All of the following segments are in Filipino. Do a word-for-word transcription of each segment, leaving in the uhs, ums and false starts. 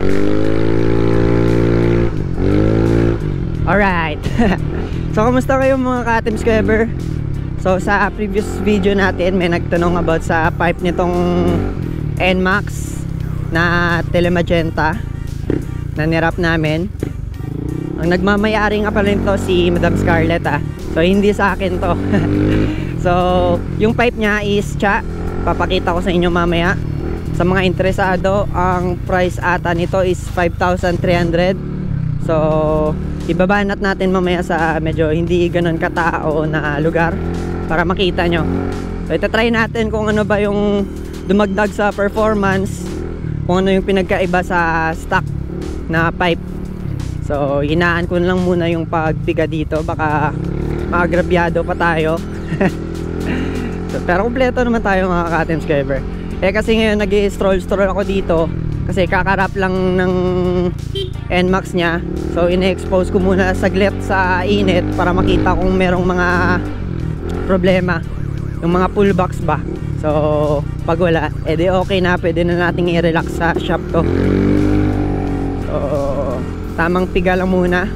Alright. So kamusta kayo mga ka-Team Squeber? So sa previous video natin may nagtanong about sa pipe nitong N MAX na Telemagenta na nirap namin. Ang nagmamayari nga pala nito si Madam Scarlett ah. So hindi sa akin to. So yung pipe niya is tsa. Papakita ko sa inyo mamaya. Sa mga interesado, ang price ata nito is five thousand three hundred. So ibabanat natin mamaya sa medyo hindi ganun katao na lugar para makita nyo. So itatry natin kung ano ba yung dumagdag sa performance, kung ano yung pinagkaiba sa stock na pipe. So hinaan ko lang muna yung pagpiga dito, baka maagrabyado pa tayo. So, pero kumpleto naman tayo mga ka-Team Squeber. Eh kasi ngayon nag-i-stroll-stroll ako dito kasi kakarap lang ng N MAX nya. So ine-expose ko muna saglit sa init para makita kung merong mga problema, yung mga pullbacks ba. So pag wala, edi okay na, pwede na nating i-relax sa shop to. So tamang piga lang muna.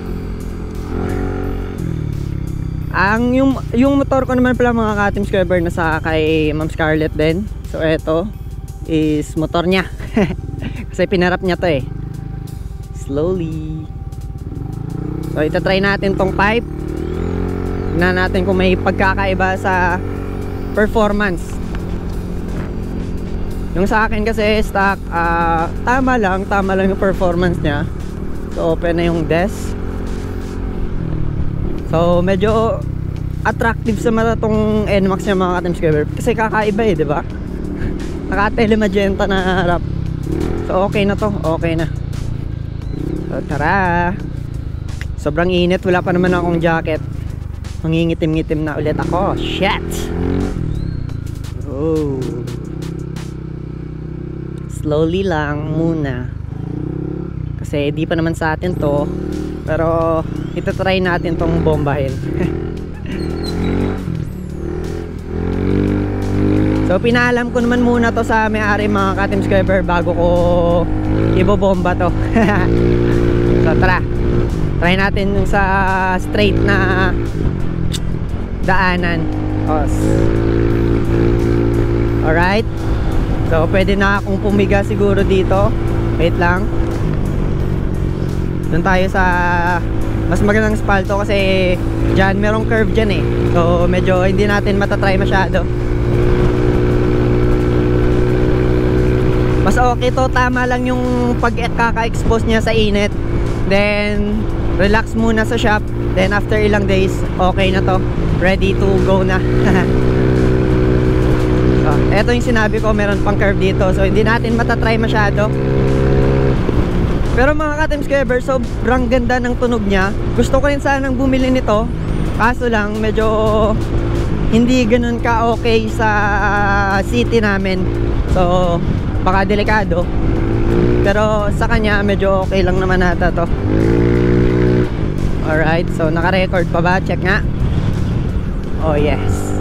Ang yung yung motor ko naman pala mga ka-Team Squeber nasa kay Ma'am Scarlett din. So eto is motor niya. Kasi pinarap niya to eh. Slowly. So itatry natin tong pipe. Tignan natin kung may pagkakaiba sa performance. Yung sa akin kasi stock, uh, tama lang, tama lang yung performance niya. So open na yung desk. So medyo attractive sa mata tong N MAX niya mga ka-Team Squeber kasi kakaiba eh, di ba? Naka-Telemagenta na harap. So okay na to, okay na. So tara. Sobrang init, wala pa naman akong jacket. Mangingitim-ngitim na ulit ako. Shit. Oh. Slowly lang muna. Kasi di pa naman sa atin to. Pero itatry natin tong bombahin. So pinaalam ko naman muna to sa may-ari mga ka-Team Squeber bago ko ibobomba to. So tara, try natin yung sa straight na daanan. Os. Alright. So pwede na akong pumiga siguro dito. Wait lang. Doon tayo sa mas magandang spalto kasi dyan merong curve dyan eh. So medyo hindi natin matatry masyado. Mas okay to, tama lang yung pagkaka-expose niya sa init. Then relax muna sa shop. Then after ilang days, okay na to, ready to go na. So eto yung sinabi ko, meron pang curve dito. So hindi natin matatry masyado. Pero mga ka-Team Squeber, sobrang ganda ng tunog niya. Gusto ko rin sanang bumili nito. Kaso lang, medyo hindi ganun ka okay sa city namin. So, baka delikado. Pero sa kanya, medyo okay lang naman nata to. Alright, so naka-record pa ba? Check nga. Oh yes.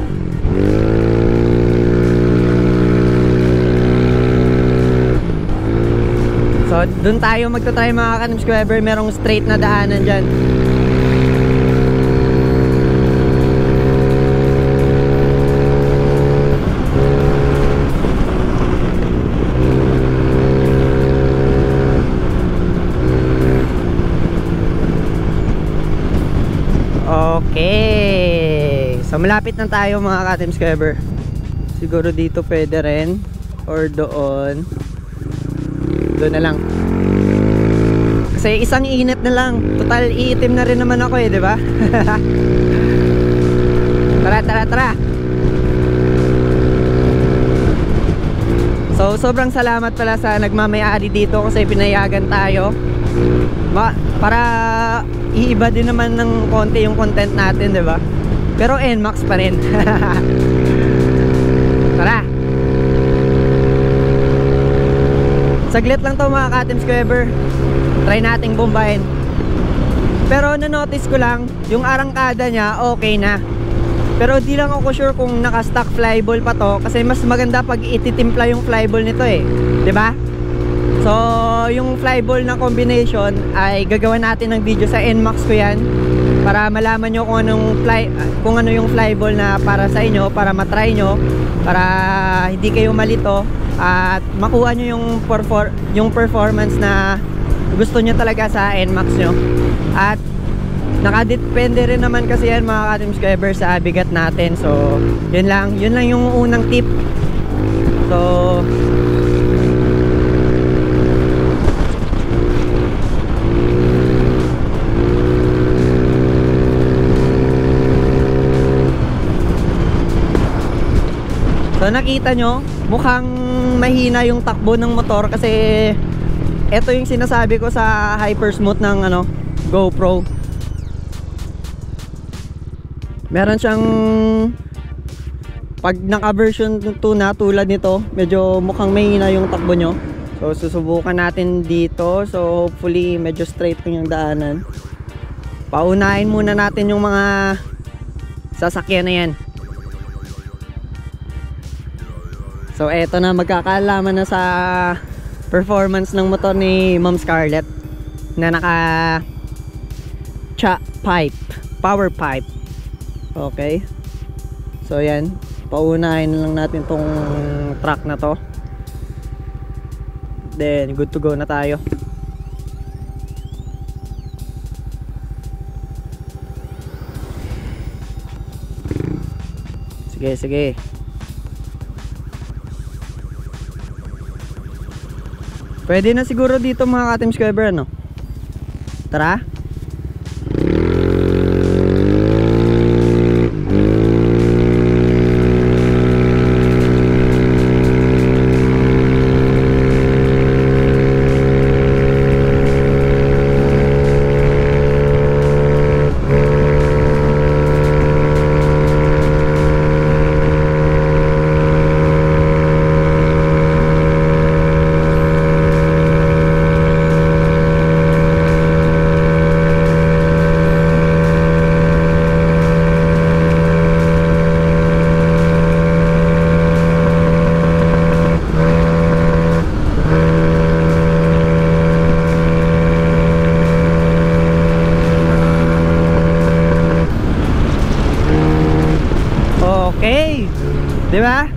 So dun tayo magta-try mga ka-Team Squeber. Merong straight na daanan dyan. Okay. So malapit na tayo mga ka-Team Squeber. Siguro dito pwede rin. Or doon. Doon na lang. Kasi isang init na lang. Total iitim na rin naman ako eh, di ba? Tara, tara, tara. So sobrang salamat pala sa nagmamayari dito kasi pinayagan tayo. Ma para iiba din naman ng konti yung content natin, di ba? Pero N MAX pa rin. Tara. Saglit lang to mga ka-Team Squeber. Try nating bombahin. Pero na-notice ko lang, yung arangkada niya okay na. Pero di lang ako sure kung naka-stock flyball pa to, kasi mas maganda pag ititimpla yung flyball nito eh, 'di ba? So So yung flyball na combination ay gagawa natin ng video sa N MAX ko yan, para malaman nyo kung anong fly, kung ano yung flyball na para sa inyo, para matry nyo, para hindi kayo malito at makuha nyo yung, perfor yung performance na gusto nyo talaga sa N MAX nyo. At nakadepende rin naman kasi yan mga ka-Team Skyber sa bigat natin. So yun lang, yun lang yung unang tip. So So nakita nyo, mukhang mahina yung takbo ng motor kasi ito yung sinasabi ko sa hypersmooth ng ano, GoPro. Meron siyang, pag naka version two na tulad nito, medyo mukhang mahina yung takbo nyo. So susubukan natin dito. So hopefully medyo straight lang yung daanan. Paunahin muna natin yung mga sasakyan na yan. So eto na, magkakaalaman na sa performance ng motor ni Ma'am Scarlett na naka cha pipe, power pipe. Okay. So yan, paunahin lang natin tong truck na to. Then good to go na tayo. Sige, sige. Pwede na siguro dito mga ka-Team Skyber, ano? Tara. Okay, di ba?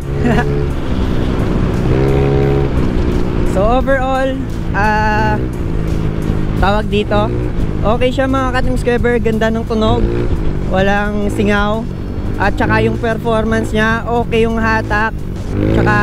So overall, ah uh, tawag dito, okay siya mga ka-Team Skyber. Ganda ng tunog, walang singaw, at saka yung performance niya, okay yung hatak, tsaka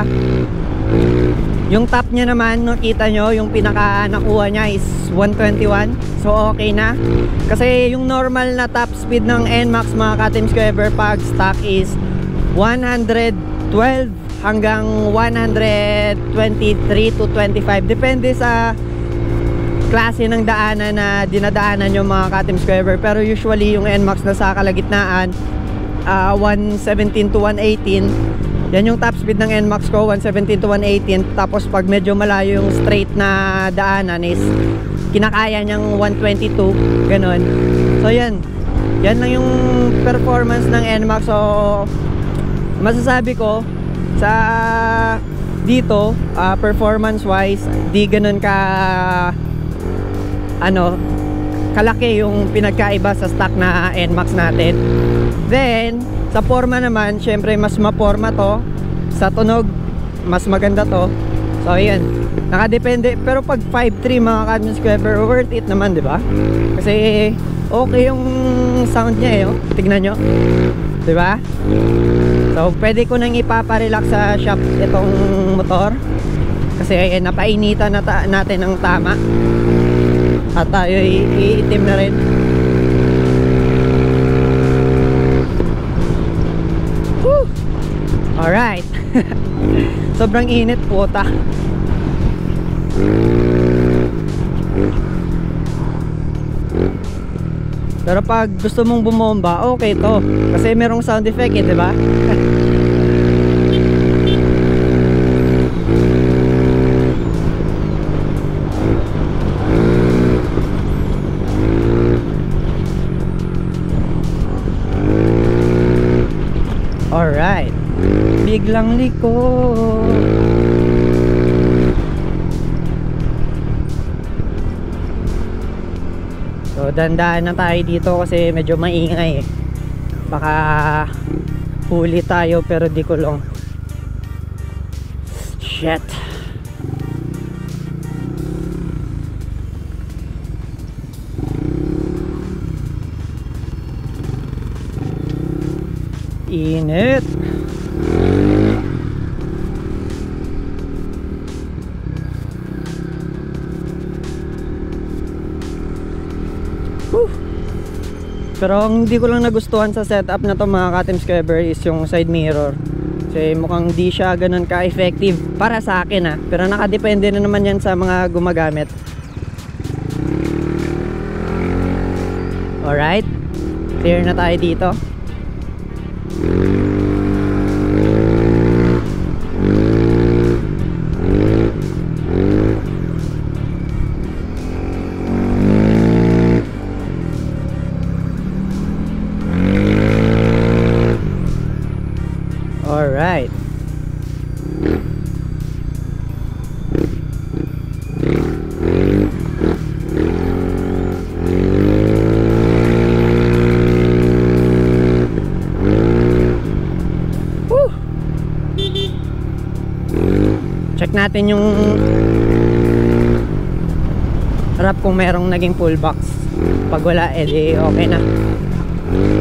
yung top niya naman, nakita nyo, yung pinaka nakuha niya is one twenty-one. So okay na. Kasi yung normal na top speed ng N MAX mga ka-Team Skyber pag stock is one twelve hanggang one twenty-three to twenty-five. Depende sa klase ng daanan na dinadaanan nyo mga ka-Team Skyber. Pero usually yung N MAX na sa kalagitnaan, uh, one seventeen to one eighteen. Yan yung top speed ng N MAX ko, one seventeen to one eighteen. Tapos pag medyo malayo yung straight na daanan is kinakaya niyang one twenty-two, ganun. So yan, yan lang yung performance ng N MAX. So masasabi ko sa dito, uh, performance wise, di ganun ka ano, kalaki yung pinagkaiba sa stock na N MAX natin. Then sa forma naman, syempre mas maporma to. Sa tunog, mas maganda to. So ayan, nakadepende. Pero pag five three mga ka-Team Skyber, worth it naman, di ba? Kasi okay yung sound niya eh, oh. Tignan nyo, di ba? So pwede ko nang ipaparelax sa shop itong motor. Kasi ayan, napainitan na ta natin ng tama. At tayo iitim na rin. Woo! Alright. Sobrang init, puta. Pero pag gusto mong bumomba, okay to. Kasi merong sound effect eh, diba? Alright. Biglang liko. So dandaan na tayo dito kasi medyo maingay eh. Baka huli tayo pero di kulong. Shit. Init. Whew. Pero ang hindi ko lang nagustuhan sa setup na to mga ka-Team Squeber is yung side mirror. Kasi mukhang di siya ganun ka-effective para sa akin ah. Pero nakadepende na naman yan sa mga gumagamit. Alright, clear na tayo dito. Alright. Woo! Check natin yung wrap kung merong naging full box. Pag wala, edi okay na.